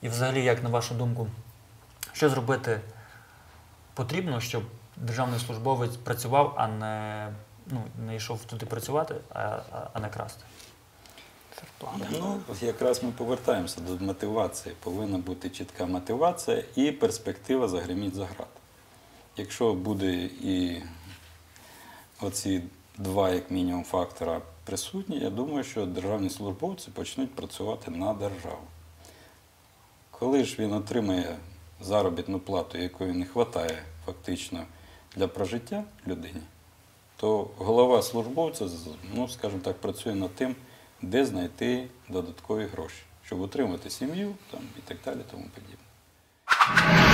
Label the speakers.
Speaker 1: І взагалі, як на вашу думку, що зробити потрібно, щоб державний службовець працював, а не йшов туди працювати, а не красти?
Speaker 2: Ну, якраз ми повертаємося до мотивації. Повинна бути чітка мотивація і перспектива загриміть за грати. Якщо буде і оці два, як мінімум, фактора присутні, я думаю, що державні службовці почнуть працювати на державу. Коли ж він отримає заробітну плату, якої не вистачає фактично для прожиття людині, то голова службовця, ну, скажімо так, працює над тим, де знайти додаткові гроші, щоб утримати сім'ю і так далі, тому подібне.